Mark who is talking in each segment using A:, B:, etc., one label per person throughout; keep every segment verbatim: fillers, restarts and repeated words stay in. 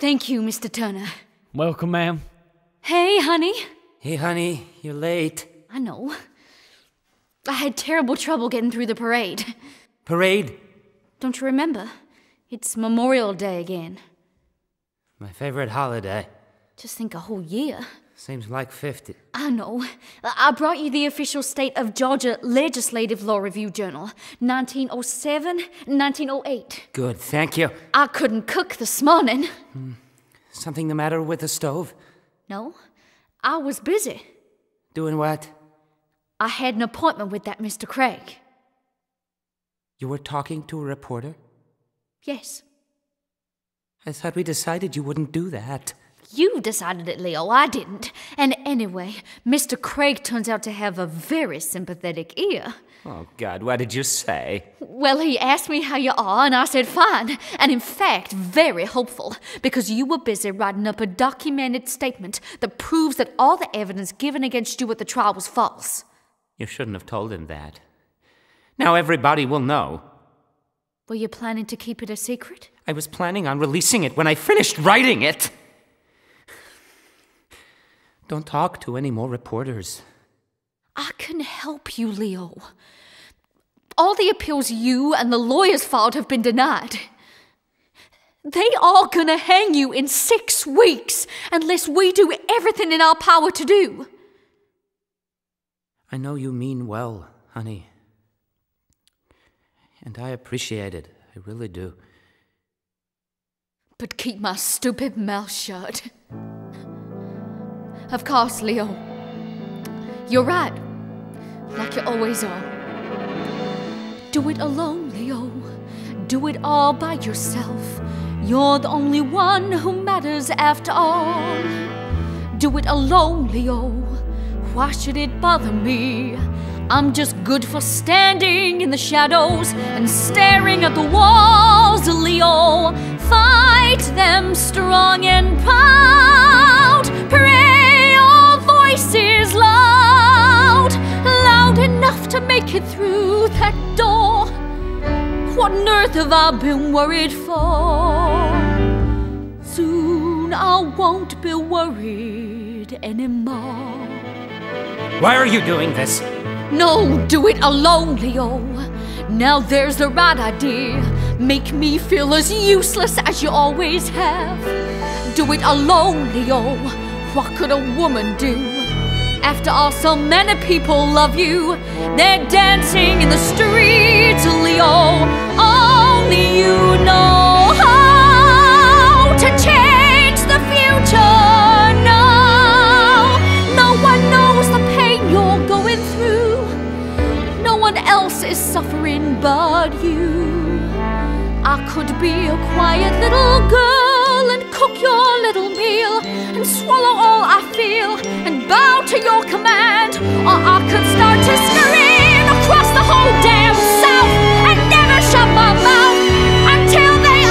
A: Thank you, Mister Turner.
B: Welcome, ma'am.
A: Hey, honey.
C: Hey, honey, you're late.
A: I know. I had terrible trouble getting through the parade.
C: Parade?
A: Don't you remember? It's Memorial Day again.
C: My favorite holiday.
A: Just think a whole year.
C: Seems like fifty.
A: I know. I brought you the official State of Georgia Legislative Law Review Journal, nineteen oh seven, nineteen oh eight.
C: Good, thank you.
A: I couldn't cook this morning.
C: Hmm. Something the matter with the stove?
A: No, I was busy.
C: Doing what?
A: I had an appointment with that Mister Craig.
C: You were talking to a reporter?
A: Yes.
C: I thought we decided you wouldn't do that.
A: You decided it, Leo. I didn't. And anyway, Mister Craig turns out to have a very sympathetic ear.
C: Oh, God, what did you say?
A: Well, he asked me how you are, and I said fine. And in fact, very hopeful, because you were busy writing up a documented statement that proves that all the evidence given against you at the trial was false.
C: You shouldn't have told him that. Now everybody will know.
A: Were you planning to keep it a secret?
C: I was planning on releasing it when I finished writing it. Don't talk to any more reporters.
A: I can help you, Leo. All the appeals you and the lawyers filed have been denied. They are gonna hang you in six weeks unless we do everything in our power to do.
C: I know you mean well, honey. And I appreciate it. I really do.
A: But keep my stupid mouth shut. Of course, Leo. You're right. Like you always are. Do it alone, Leo. Do it all by yourself. You're the only one who matters after all. Do it alone, Leo. Why should it bother me? I'm just good for standing in the shadows and staring at the walls, Leo. Fight them strong and proud. Pray your voice is loud, loud enough to make it through that door. What on earth have I been worried for? Soon I won't be worried anymore.
C: Why are you doing this?
A: No, do it alone, Leo. Now there's the right idea. Make me feel as useless as you always have. Do it alone, Leo. What could a woman do? After all, so many people love you. They're dancing in the streets, Leo. Only you know how to change the future. No, no one knows the pain you're going through. No one else is suffering but you. I could be a quiet little girl and cook your little meal and swallow all I feel and bow to your command. Or I could start to scream across the whole damn South and never shut my mouth until they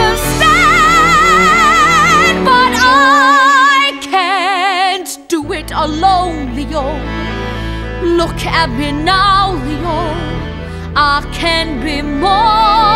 A: understand. But I can't do it alone, Leo. Look at me now, Leo. I can be more